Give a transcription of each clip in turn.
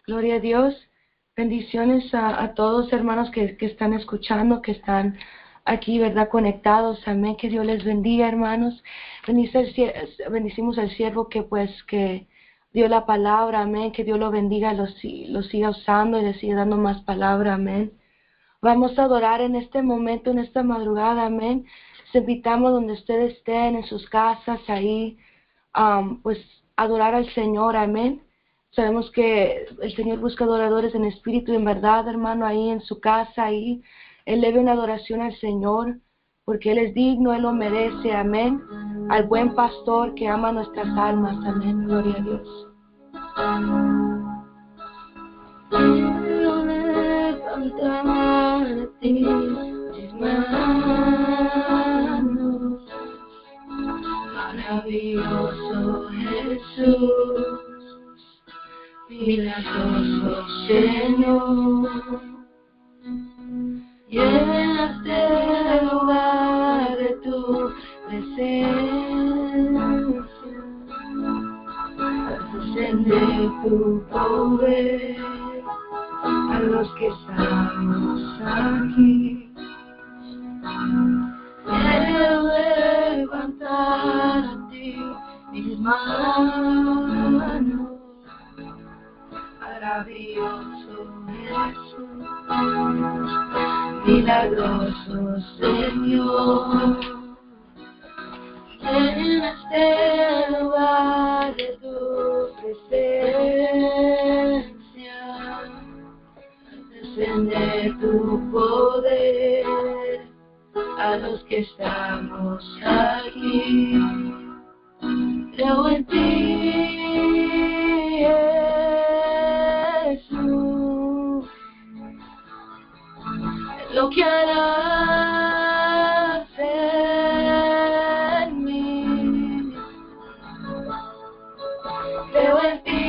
Gloria a Dios. Bendiciones a todos hermanos que están escuchando, que están aquí, ¿verdad? Conectados. Amén. Que Dios les bendiga, hermanos. Bendicimos al siervo que dio la palabra. Amén. Que Dios lo bendiga, lo siga usando y le siga dando más palabra. Amén. Vamos a adorar en este momento, en esta madrugada. Amén. Les invitamos donde ustedes estén, en sus casas, ahí, pues adorar al Señor. Amén. Sabemos que el Señor busca adoradores en espíritu y en verdad, hermano, ahí en su casa, ahí. Eleve una adoración al Señor, porque Él es digno, Él lo merece, amén. Al buen pastor que ama nuestras almas, amén. Gloria a Dios. Quiero levantar a ti mis manos, maravilloso Jesús. Milagroso Señor, llenaste el lugar de tu presencia, desciende tu poder a los que estamos aquí. Quiero levantar a ti mis manos, maravilloso Jesús, milagroso Señor, llenaste el lugar de tu presencia, desciende tu poder a los que estamos aquí. Creo en ti, lo que harás en mí. Creo en ti,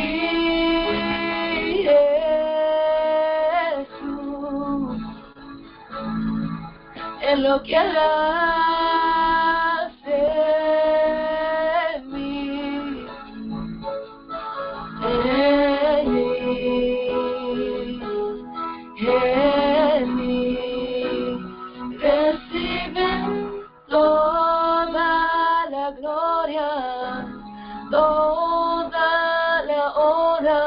Jesús, en lo que harás en mí. En mí. Recibe toda la gloria, toda la honra,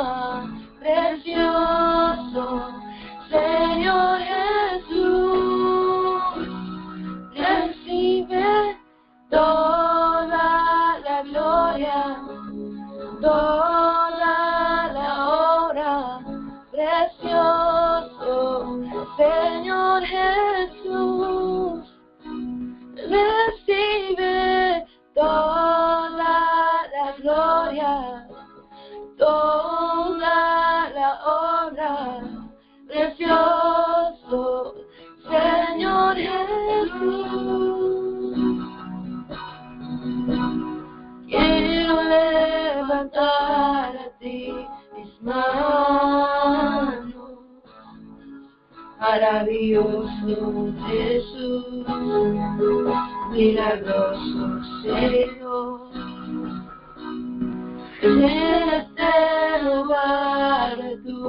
precioso Señor Jesús. Recibe toda la gloria, toda la honra, precioso Señor Jesús. Recibe toda la gloria, toda la honra, precioso Señor Jesús. Quiero levantar a ti mis manos, maravilloso Jesús, milagroso Señor, llenaste el lugar de tu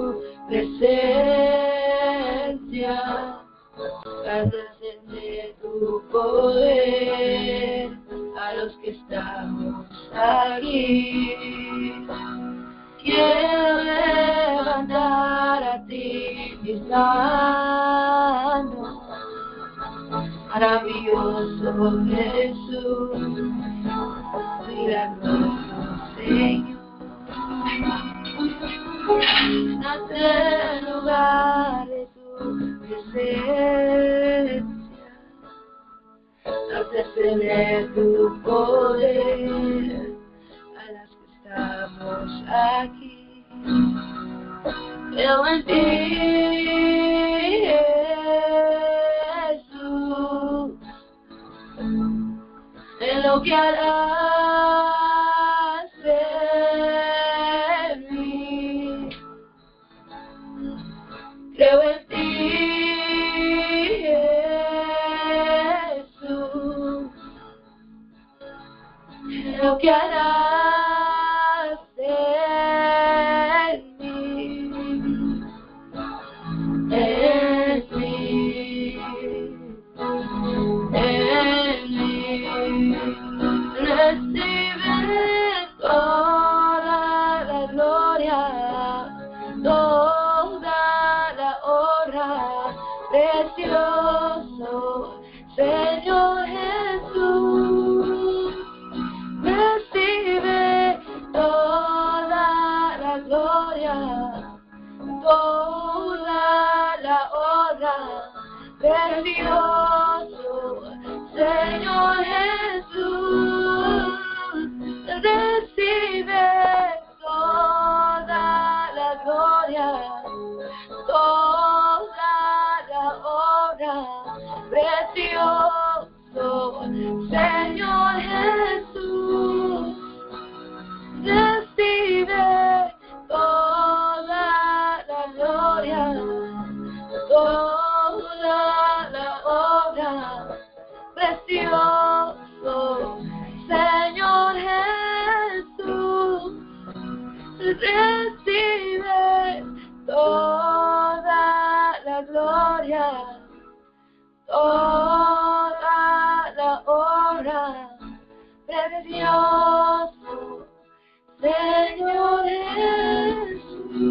presencia, al descender tu poder a los que estamos aquí. Quiero levantar a ti mis manos, maravilloso Jesús, milagroso Señor. Nace el lugar de tu presencia, haz descender tu poder a las que estamos aquí. Creo en ti, Jesús, en lo que harás en mí. Creo en ti, Jesús, en lo que harás en mí. toda la honra, precioso Señor Jesús, recibe toda la gloria, toda la honra, precioso Señor Jesús, recibe toda la gloria, toda la honra, precioso Señor Jesús, recibe toda la gloria, toda la honra, precioso Señor Jesús.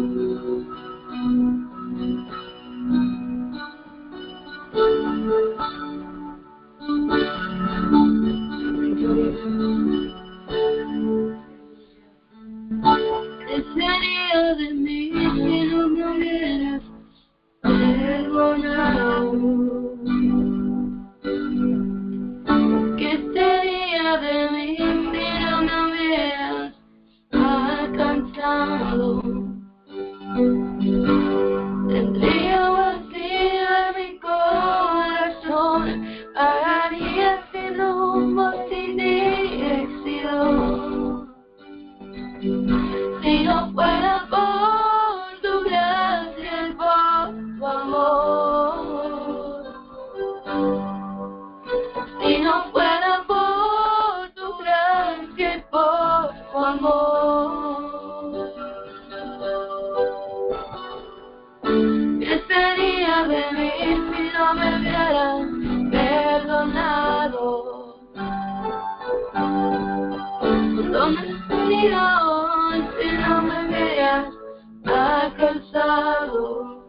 ¿Qué sería de mí si no me hubieras perdonado? ¿Qué sería de mí si no me hubieras alcanzado? Tendría vacío en mi corazón, vagaría sin rumbo, sin dirección. Si no fuera por tu gracia y por tu amor, si no fuera por tu gracia y por tu amor, ¿qué sería de mí si no me hubieras perdonado? ¿Dónde estaría hoy si no me hubieras alcanzado?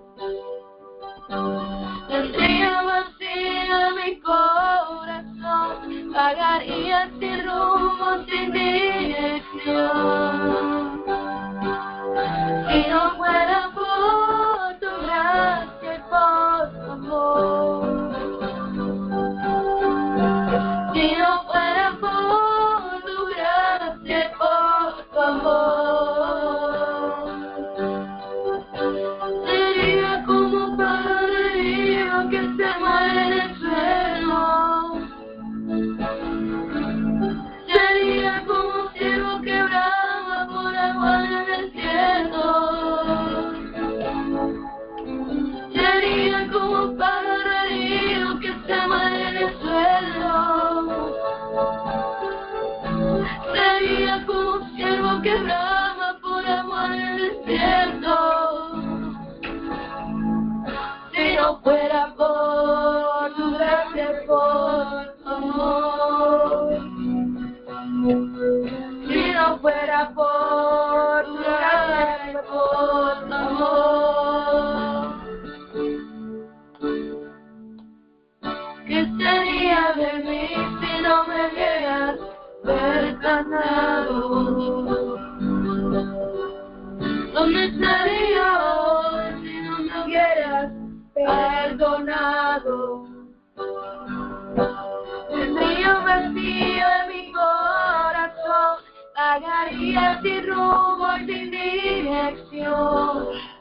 Tendría vacío en mi corazón, vagaría sin rumbo, sin dirección. Si no fuera por tu gracia y por tu amor, si no fuera por tu gracia y por tu amor, sería como un pájaro herido que se muere en el suelo, sería como un ciervo que brama por agua en el desierto, sería como un pájaro herido que se muere en el suelo, sería como un ciervo que brama por agua en el desierto. Si no fuera por tu gracia, por tu amor, si no fuera por tu gracia, por tu amor, ¿qué sería de mí si no me hubieras perdonado? ¿Dónde estaría hoy si no me hubieras perdonado? Tendría un vacío en mi corazón, vagaría sin rumbo y sin dirección.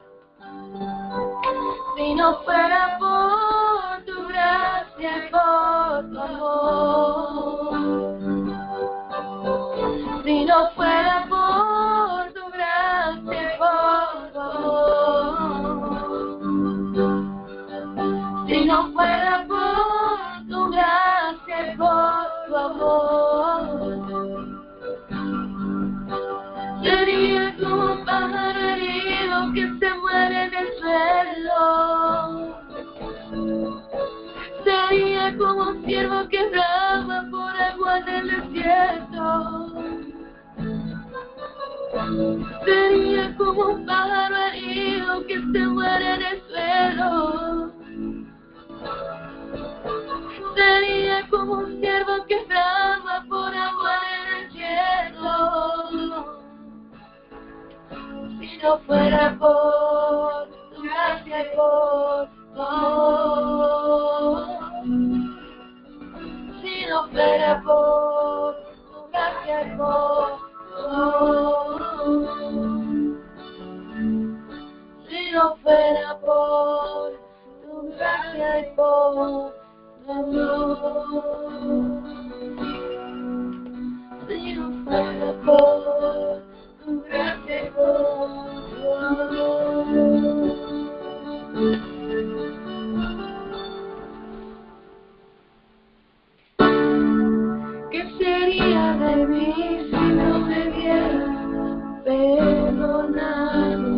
Si no fuera por tu gracia y por tu amor, si no fuera por tu gracia y por tu amor, si no fuera por tu gracia y por tu amor, sería como un pájaro herido que se muere en el suelo, sería como un ciervo que brama por agua en el desierto, sería como un pájaro herido que se muere en el suelo, sería como un ciervo que brama por agua en el desierto. Si no fuera por no fuera por tu gracia y por tu amor, si no fuera por tu gracia y por tu amor. ¿Qué sería de mí si no me hubieras perdonado?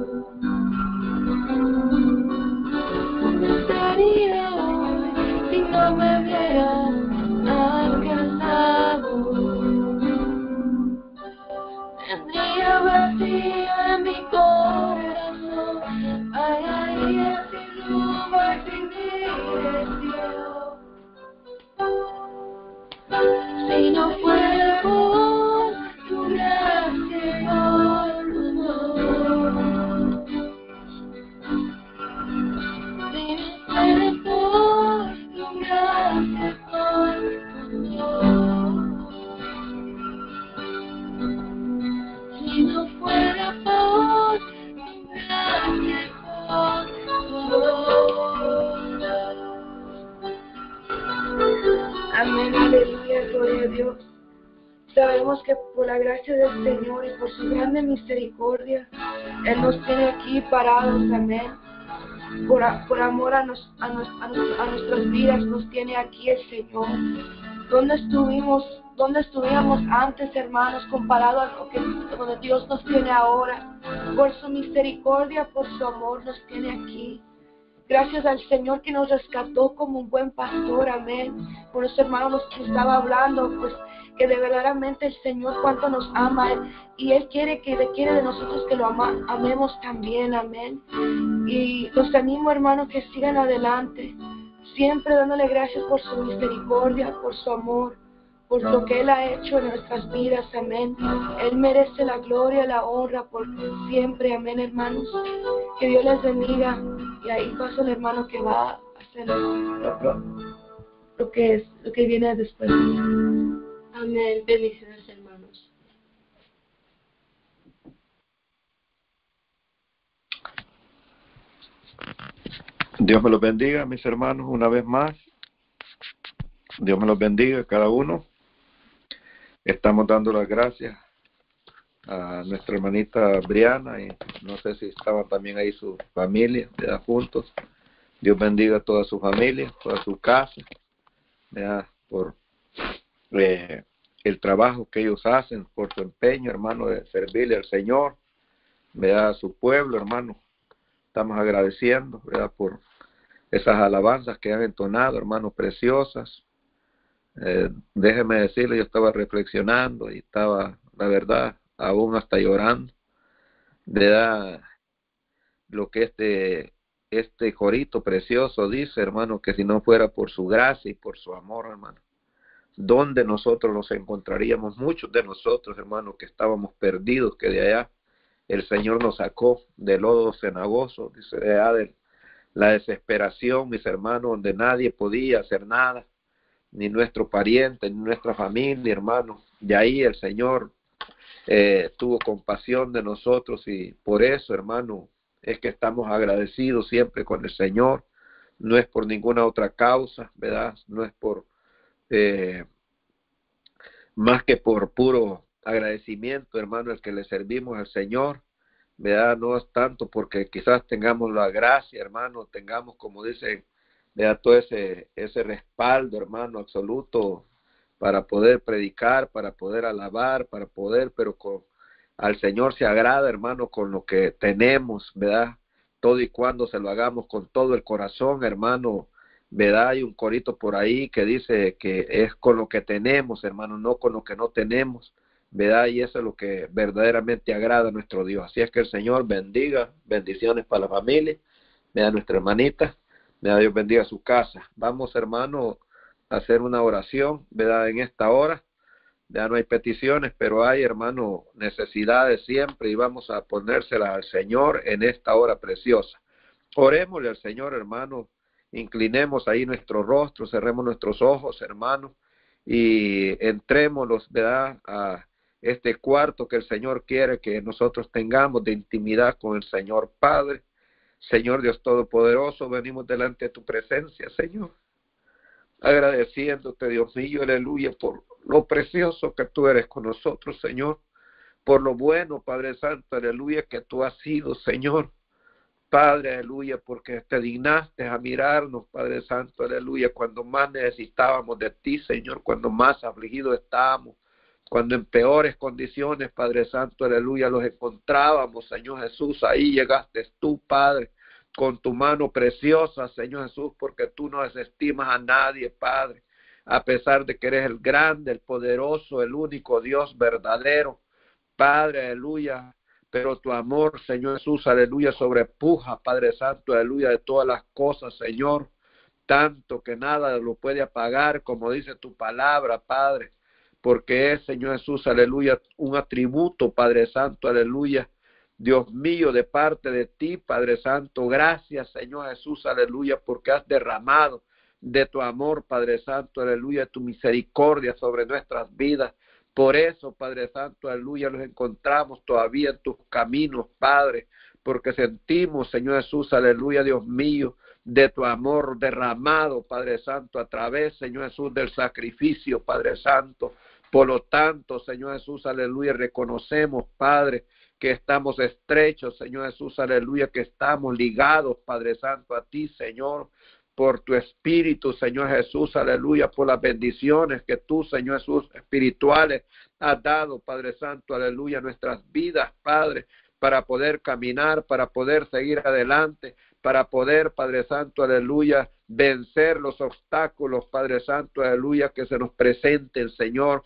¿Dónde estaría hoy si no me hubieras alcanzado? Tendría vacío en mi corazón, vagaría sin rumbo y sin dirección. Si no fuera por tu gracia y por tu amor, si no fuera por tu gracia y por tu amor, si no fuera por tu gracia y por tu amor. Amén, aleluya, gloria a Dios. Sabemos que por la gracia del Señor y por su grande misericordia, Él nos tiene aquí parados, amén. Por amor a nuestras vidas nos tiene aquí el Señor. ¿Dónde estuvimos antes, hermanos, comparado a donde Dios nos tiene ahora? Por su misericordia, por su amor nos tiene aquí. Gracias al Señor que nos rescató como un buen pastor, amén. Por los hermanos que estaba hablando, pues que de verdaderamente el Señor cuánto nos ama y Él quiere de nosotros que lo amemos también, amén. Y los animo, hermanos, que sigan adelante, siempre dándole gracias por su misericordia, por su amor, por lo que Él ha hecho en nuestras vidas, amén. Él merece la gloria, la honra por siempre, amén, hermanos. Que Dios les bendiga. Y ahí pasa el hermano que va a hacer lo que viene después. Amén. Bendiciones, hermanos. Dios me los bendiga, mis hermanos, una vez más. Dios me los bendiga cada uno. Estamos dando las gracias a nuestra hermanita Briana y no sé si estaban también ahí su familia, ¿verdad? Juntos. Dios bendiga a toda su familia, toda su casa, ¿verdad? Por el trabajo que ellos hacen, por su empeño, hermano, de servirle al Señor, ¿verdad? A su pueblo, hermano. Estamos agradeciendo, ¿verdad? Por esas alabanzas que han entonado, hermanos, preciosas. Déjeme decirle, yo estaba reflexionando y estaba, la verdad, aún hasta llorando, ¿verdad? Lo que este corito precioso dice, hermano, que si no fuera por su gracia y por su amor, hermano, ¿dónde nosotros nos encontraríamos? Muchos de nosotros, hermano, que estábamos perdidos, que de allá el Señor nos sacó del lodo cenagoso, dice, de allá de la desesperación, mis hermanos, donde nadie podía hacer nada, ni nuestro pariente, ni nuestra familia, hermano. De ahí el Señor tuvo compasión de nosotros y por eso, hermano, es que estamos agradecidos siempre con el Señor. No es por ninguna otra causa, ¿verdad? No es por más que por puro agradecimiento, hermano, el que le servimos al Señor, ¿verdad? No es tanto porque quizás tengamos la gracia, hermano, tengamos, como dicen, ¿verdad? Todo ese respaldo, hermano, absoluto para poder predicar, para poder alabar, para poder, pero al Señor se agrada, hermano, con lo que tenemos, ¿verdad? Todo y cuando se lo hagamos con todo el corazón, hermano, ¿verdad? Hay un corito por ahí que dice que es con lo que tenemos, hermano, no con lo que no tenemos, ¿verdad? Y eso es lo que verdaderamente agrada a nuestro Dios. Así es que el Señor bendiga, bendiciones para la familia, ¿verdad? Nuestra hermanita, ¿verdad? Dios bendiga su casa. Vamos, hermano, a hacer una oración, ¿verdad? En esta hora, ya no hay peticiones, pero hay, hermano, necesidades siempre y vamos a ponérselas al Señor en esta hora preciosa. Orémosle al Señor, hermano, inclinemos ahí nuestro rostro, cerremos nuestros ojos, hermano, y entrémonos, ¿verdad?, a este cuarto que el Señor quiere que nosotros tengamos de intimidad con el Señor Padre, Señor Dios Todopoderoso, venimos delante de tu presencia, Señor, agradeciéndote, Dios mío, aleluya, por lo precioso que tú eres con nosotros, Señor, por lo bueno, Padre Santo, aleluya, que tú has sido, Señor. Padre, aleluya, porque te dignaste a mirarnos, Padre Santo, aleluya, cuando más necesitábamos de ti, Señor, cuando más afligidos estábamos, cuando en peores condiciones, Padre Santo, aleluya, los encontrábamos, Señor Jesús, ahí llegaste tú, Padre, con tu mano preciosa, Señor Jesús, porque tú no desestimas a nadie, Padre, a pesar de que eres el grande, el poderoso, el único Dios verdadero, Padre, aleluya, pero tu amor, Señor Jesús, aleluya, sobrepuja, Padre Santo, aleluya, de todas las cosas, Señor, tanto que nada lo puede apagar, como dice tu palabra, Padre, porque es, Señor Jesús, aleluya, un atributo, Padre Santo, aleluya, Dios mío, de parte de ti, Padre Santo, gracias, Señor Jesús, aleluya, porque has derramado de tu amor, Padre Santo, aleluya, tu misericordia sobre nuestras vidas. Por eso, Padre Santo, aleluya, nos encontramos todavía en tus caminos, Padre, porque sentimos, Señor Jesús, aleluya, Dios mío, de tu amor derramado, Padre Santo, a través, Señor Jesús, del sacrificio, Padre Santo. Por lo tanto, Señor Jesús, aleluya, reconocemos, Padre, que estamos estrechos, Señor Jesús, aleluya, que estamos ligados, Padre Santo, a ti, Señor, por tu espíritu, Señor Jesús, aleluya, por las bendiciones que tú, Señor Jesús, espirituales, has dado, Padre Santo, aleluya, nuestras vidas, Padre, para poder caminar, para poder seguir adelante, para poder, Padre Santo, aleluya, vencer los obstáculos, Padre Santo, aleluya, que se nos presenten, Señor.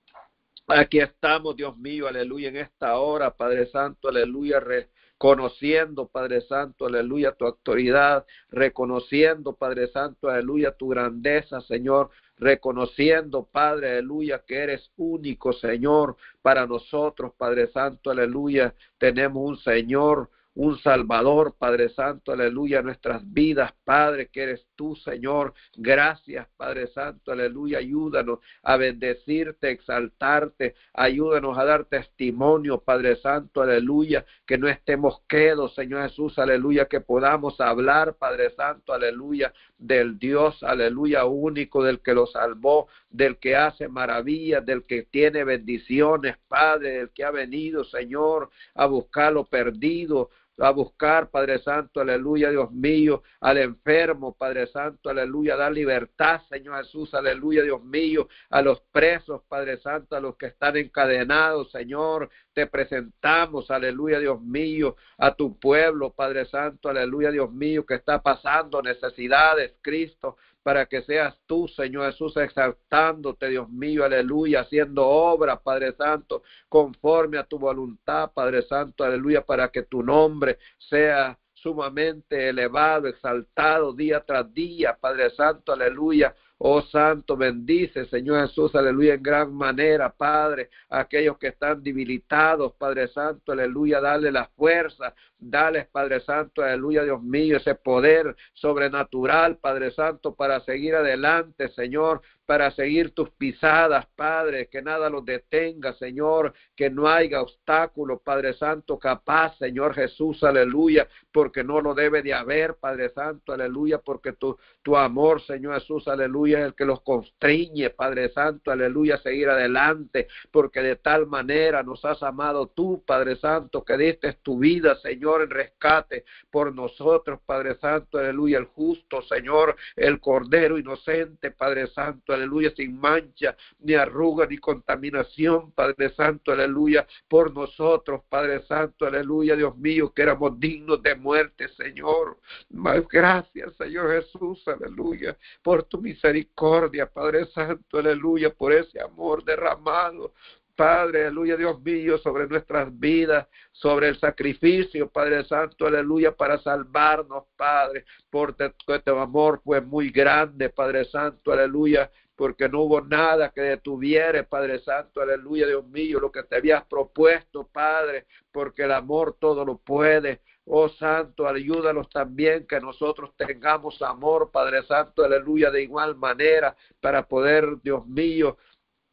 Aquí estamos, Dios mío, aleluya, en esta hora, Padre Santo, aleluya, reconociendo, Padre Santo, aleluya, tu autoridad, reconociendo, Padre Santo, aleluya, tu grandeza, Señor, reconociendo, Padre, aleluya, que eres único, Señor, para nosotros, Padre Santo, aleluya, tenemos un Señor, un Salvador, Padre Santo, aleluya, nuestras vidas, Padre, que eres tú, Señor. Gracias, Padre Santo, aleluya, ayúdanos a bendecirte, exaltarte, ayúdanos a dar testimonio, Padre Santo, aleluya, que no estemos quedos, Señor Jesús, aleluya, que podamos hablar, Padre Santo, aleluya, del Dios, aleluya, único, del que lo salvó, del que hace maravillas, del que tiene bendiciones, Padre, del que ha venido, Señor, a buscar lo perdido, a buscar, Padre Santo, aleluya, Dios mío, al enfermo, Padre Santo, aleluya, dar libertad, Señor Jesús, aleluya, Dios mío, a los presos, Padre Santo, a los que están encadenados, Señor, te presentamos, aleluya, Dios mío, a tu pueblo, Padre Santo, aleluya, Dios mío, que está pasando necesidades, Cristo, para que seas tú, Señor Jesús, exaltándote, Dios mío, aleluya, haciendo obra, Padre Santo, conforme a tu voluntad, Padre Santo, aleluya, para que tu nombre sea sumamente elevado, exaltado día tras día, Padre Santo, aleluya. Oh Santo, bendice, Señor Jesús, aleluya, en gran manera, Padre, a aquellos que están debilitados, Padre Santo, aleluya, dale la fuerza, dale, Padre Santo, aleluya, Dios mío, ese poder sobrenatural, Padre Santo, para seguir adelante, Señor, para seguir tus pisadas, Padre, que nada los detenga, Señor, que no haya obstáculo, Padre Santo, capaz, Señor Jesús, aleluya, porque no lo debe de haber, Padre Santo, aleluya, porque tu amor, Señor Jesús, aleluya, es el que los constriñe, Padre Santo, aleluya, a seguir adelante, porque de tal manera nos has amado tú, Padre Santo, que diste tu vida, Señor, en rescate por nosotros, Padre Santo, aleluya, el justo, Señor, el Cordero inocente, Padre Santo, aleluya, sin mancha, ni arruga, ni contaminación, Padre Santo, aleluya, por nosotros, Padre Santo, aleluya, Dios mío, que éramos dignos de muerte, Señor. Más gracias, Señor Jesús, aleluya, por tu misericordia, Padre Santo, aleluya, por ese amor derramado, Padre, aleluya, Dios mío, sobre nuestras vidas, sobre el sacrificio, Padre Santo, aleluya, para salvarnos, Padre, porque tu amor fue muy grande, Padre Santo, aleluya, porque no hubo nada que detuviere, Padre Santo, aleluya, Dios mío, lo que te habías propuesto, Padre, porque el amor todo lo puede. Oh Santo, ayúdanos también que nosotros tengamos amor, Padre Santo, aleluya, de igual manera, para poder, Dios mío,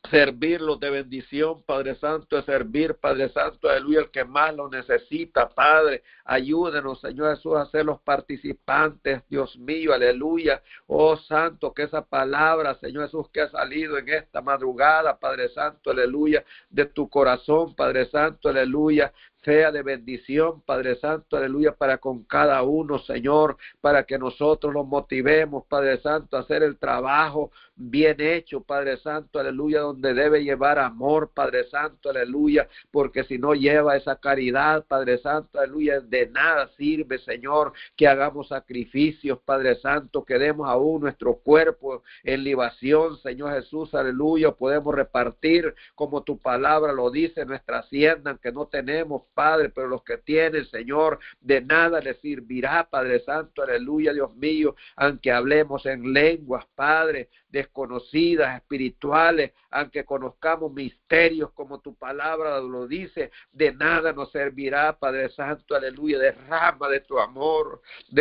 servirlos de bendición, Padre Santo, de servir, Padre Santo, aleluya, el que más lo necesita, Padre. Ayúdenos, Señor Jesús, a ser los participantes, Dios mío, aleluya. Oh Santo, que esa palabra, Señor Jesús, que ha salido en esta madrugada, Padre Santo, aleluya, de tu corazón, Padre Santo, aleluya, sea de bendición, Padre Santo, aleluya, para con cada uno, Señor, para que nosotros los motivemos, Padre Santo, a hacer el trabajo bien hecho, Padre Santo, aleluya, donde debe llevar amor, Padre Santo, aleluya, porque si no lleva esa caridad, Padre Santo, aleluya, de nada sirve, Señor, que hagamos sacrificios, Padre Santo, que demos aún nuestro cuerpo en libación, Señor Jesús, aleluya, podemos repartir como tu palabra lo dice, nuestra hacienda, que no tenemos, Padre, pero los que tienen, Señor, de nada les servirá, Padre Santo, aleluya, Dios mío, aunque hablemos en lenguas, Padre, desconocidas, espirituales, aunque conozcamos misterios como tu palabra lo dice, de nada nos servirá, Padre Santo, aleluya, derrama de tu amor,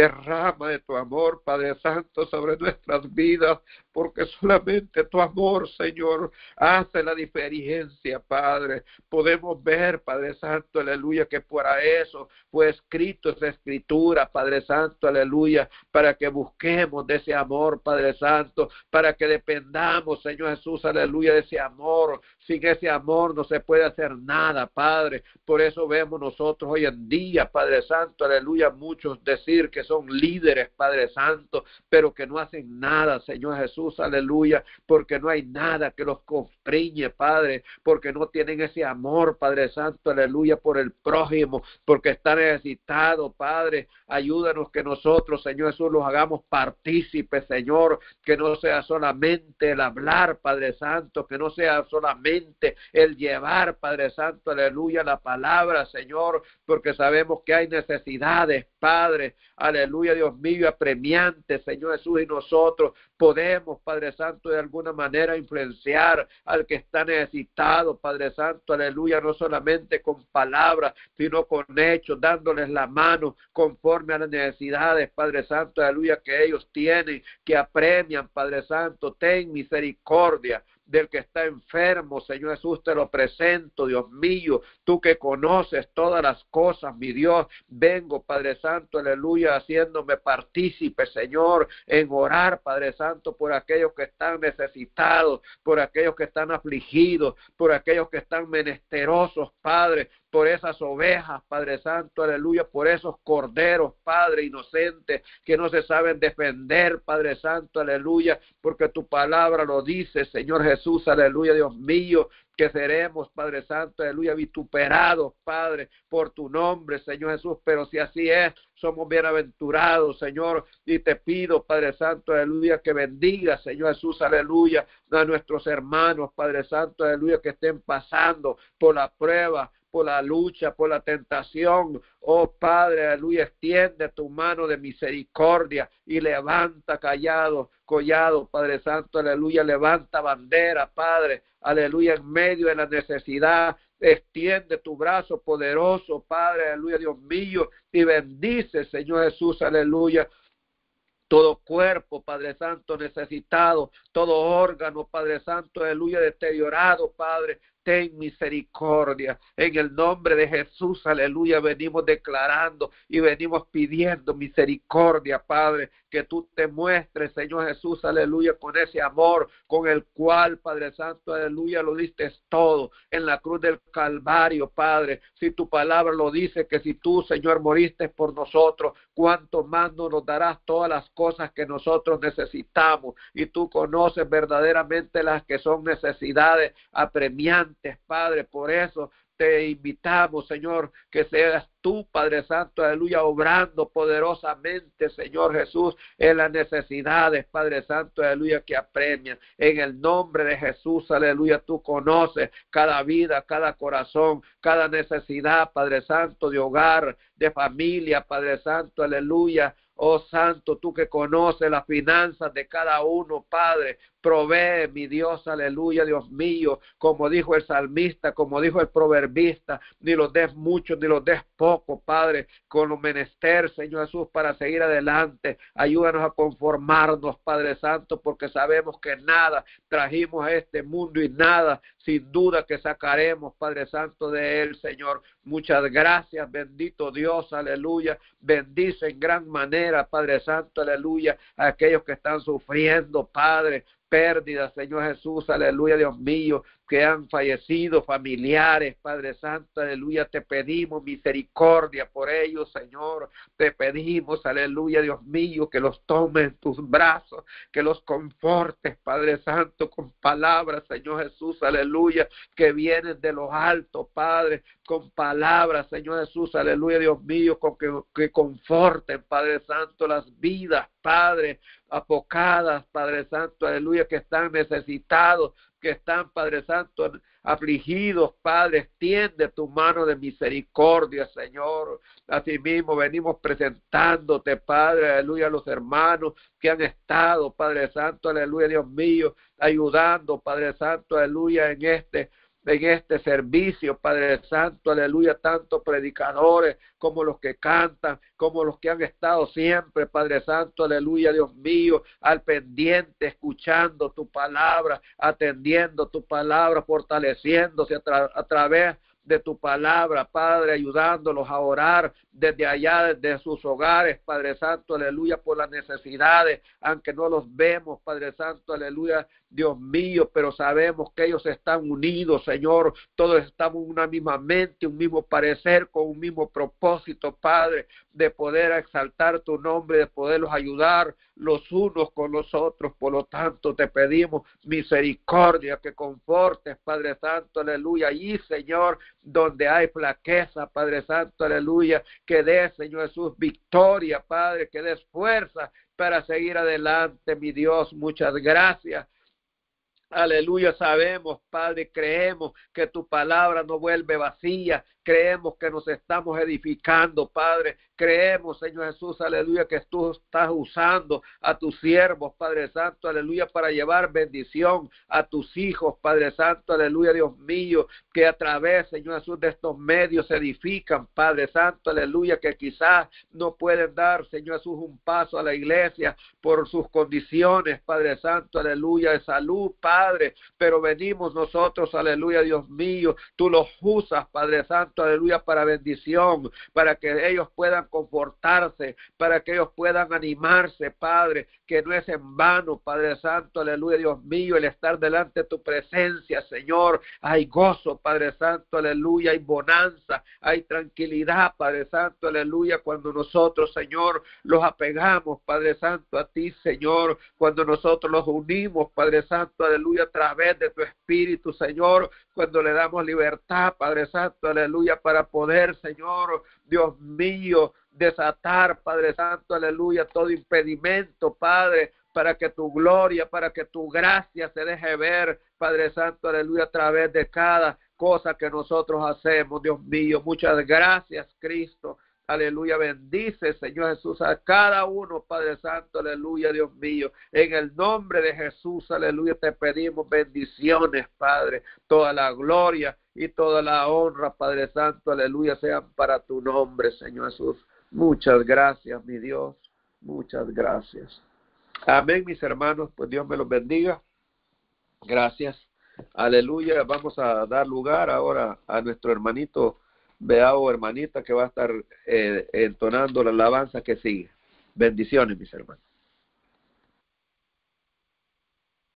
Padre Santo, sobre nuestras vidas, porque solamente tu amor, Señor, hace la diferencia, Padre. Podemos ver, Padre Santo, aleluya, que para eso fue escrito esa escritura, Padre Santo, aleluya, para que busquemos de ese amor, Padre Santo, para que dependamos, Señor Jesús, aleluya, de ese amor. Sin ese amor no se puede hacer nada, Padre. Por eso vemos nosotros hoy en día, Padre Santo, aleluya, muchos decir que son líderes, Padre Santo, pero que no hacen nada, Señor Jesús, aleluya, porque no hay nada que los constriñe, Padre, porque no tienen ese amor, Padre Santo, aleluya, por el prójimo, porque está necesitado, Padre. Ayúdanos que nosotros, Señor Jesús, los hagamos partícipes, Señor, que no sea solamente el hablar, Padre Santo, que no sea solamente el llevar, Padre Santo, aleluya, la palabra, Señor, porque sabemos que hay necesidades, Padre, aleluya, Dios mío, apremiante, Señor Jesús, y nosotros podemos, Padre Santo, de alguna manera influenciar al que está necesitado, Padre Santo, aleluya, no solamente con palabras, sino con hechos, dándoles la mano conforme a las necesidades, Padre Santo, aleluya, que ellos tienen, que apremian, Padre Santo, ten misericordia del que está enfermo, Señor Jesús, te lo presento, Dios mío, tú que conoces todas las cosas, mi Dios, vengo, Padre Santo, aleluya, haciéndome partícipe, Señor, en orar, Padre Santo, por aquellos que están necesitados, por aquellos que están afligidos, por aquellos que están menesterosos, Padre, por esas ovejas, Padre Santo, aleluya, por esos corderos, Padre, inocentes, que no se saben defender, Padre Santo, aleluya, porque tu palabra lo dice, Señor Jesús, aleluya, Dios mío, que seremos, Padre Santo, aleluya, vituperados, Padre, por tu nombre, Señor Jesús, pero si así es, somos bienaventurados, Señor, y te pido, Padre Santo, aleluya, que bendiga, Señor Jesús, aleluya, a nuestros hermanos, Padre Santo, aleluya, que estén pasando por la prueba, por la lucha, por la tentación. Oh Padre, aleluya, extiende tu mano de misericordia y levanta collado, Padre Santo, aleluya, levanta bandera, Padre, aleluya, en medio de la necesidad, extiende tu brazo poderoso, Padre, aleluya, Dios mío, y bendice, Señor Jesús, aleluya, todo cuerpo, Padre Santo, necesitado, todo órgano, Padre Santo, aleluya, deteriorado, Padre, ten misericordia. En el nombre de Jesús, aleluya, venimos declarando y venimos pidiendo misericordia, Padre, que tú te muestres, Señor Jesús, aleluya, con ese amor con el cual, Padre Santo, aleluya, lo diste todo en la cruz del Calvario, Padre. Si tu palabra lo dice, que si tú, Señor, moriste por nosotros, cuánto más no nos darás todas las cosas que nosotros necesitamos, y tú conoces verdaderamente las que son necesidades apremiantes, Padre. Por eso te invitamos, Señor, que seas tú, Padre Santo, aleluya, obrando poderosamente, Señor Jesús, en las necesidades, Padre Santo, aleluya, que apremian. En el nombre de Jesús, aleluya, tú conoces cada vida, cada corazón, cada necesidad, Padre Santo, de hogar, de familia, Padre Santo, aleluya. Oh Santo, tú que conoces las finanzas de cada uno, Padre, Provee, mi Dios, aleluya, Dios mío, como dijo el salmista, como dijo el proverbista, ni los des mucho, ni los des poco, Padre, con lo menester, Señor Jesús, para seguir adelante. Ayúdanos a conformarnos, Padre Santo, porque sabemos que nada trajimos a este mundo y nada, sin duda, que sacaremos, Padre Santo, de él, Señor. Muchas gracias, bendito Dios, aleluya. Bendice en gran manera, Padre Santo, aleluya, a aquellos que están sufriendo, Padre, pérdidas, Señor Jesús, aleluya, Dios mío, que han fallecido familiares, Padre Santo, aleluya, te pedimos misericordia por ellos, Señor, te pedimos, aleluya, Dios mío, que los tomes en tus brazos, que los confortes, Padre Santo, con palabras, Señor Jesús, aleluya, que vienen de los altos, Padre, con palabras, Señor Jesús, aleluya, Dios mío, con que conforten, Padre Santo, las vidas, Padre, apocadas, Padre Santo, aleluya, que están necesitados, que están, Padre Santo, afligidos, Padre, extiende tu mano de misericordia, Señor. Asimismo, venimos presentándote, Padre, aleluya, a los hermanos que han estado, Padre Santo, aleluya, Dios mío, ayudando, Padre Santo, aleluya, en este servicio, Padre Santo, aleluya, tanto predicadores como los que cantan, como los que han estado siempre, Padre Santo, aleluya, Dios mío, al pendiente, escuchando tu palabra, atendiendo tu palabra, fortaleciéndose a través de tu palabra, Padre, ayudándolos a orar desde allá, desde sus hogares, Padre Santo, aleluya, por las necesidades, aunque no los vemos, Padre Santo, aleluya, Dios mío, pero sabemos que ellos están unidos, Señor, todos estamos en una misma mente, un mismo parecer, con un mismo propósito, Padre, de poder exaltar tu nombre, de poderlos ayudar los unos con los otros. Por lo tanto, te pedimos misericordia, que confortes, Padre Santo, aleluya, y Señor, donde hay flaqueza, Padre Santo, aleluya, que des, Señor Jesús, victoria, Padre, que des fuerza para seguir adelante, mi Dios. Muchas gracias. Aleluya, sabemos, Padre, creemos que tu palabra no vuelve vacía, creemos que nos estamos edificando, Padre, creemos, Señor Jesús, aleluya, que tú estás usando a tus siervos, Padre Santo, aleluya, para llevar bendición a tus hijos, Padre Santo, aleluya, Dios mío, que a través, Señor Jesús, de estos medios se edifican, Padre Santo, aleluya, que quizás no pueden dar, Señor Jesús, un paso a la iglesia por sus condiciones, Padre Santo, aleluya, de salud, Padre, pero venimos nosotros, aleluya, Dios mío, tú los usas, Padre Santo, aleluya, para bendición, para que ellos puedan confortarse, para que ellos puedan animarse, Padre, que no es en vano, Padre Santo, aleluya, Dios mío, el estar delante de tu presencia, Señor. Hay gozo, Padre Santo, aleluya, hay bonanza, hay tranquilidad, Padre Santo, aleluya, cuando nosotros, Señor, los apegamos, Padre Santo, a ti, Señor, cuando nosotros los unimos, Padre Santo, aleluya, a través de tu Espíritu, Señor, cuando le damos libertad, Padre Santo, aleluya, para poder, Señor, Dios mío, desatar, Padre Santo, aleluya, todo impedimento, Padre, para que tu gloria, para que tu gracia se deje ver, Padre Santo, aleluya, a través de cada cosa que nosotros hacemos, Dios mío. Muchas gracias, Cristo. Aleluya, bendice, Señor Jesús, a cada uno, Padre Santo, aleluya, Dios mío. En el nombre de Jesús, aleluya, te pedimos bendiciones, Padre. Toda la gloria y toda la honra, Padre Santo, aleluya, sean para tu nombre, Señor Jesús. Muchas gracias, mi Dios. Muchas gracias. Amén, mis hermanos, pues Dios me los bendiga. Gracias. Aleluya, vamos a dar lugar ahora a nuestro hermanito Beao, hermanita, que va a estar entonando la alabanza que sigue. Bendiciones, mis hermanos.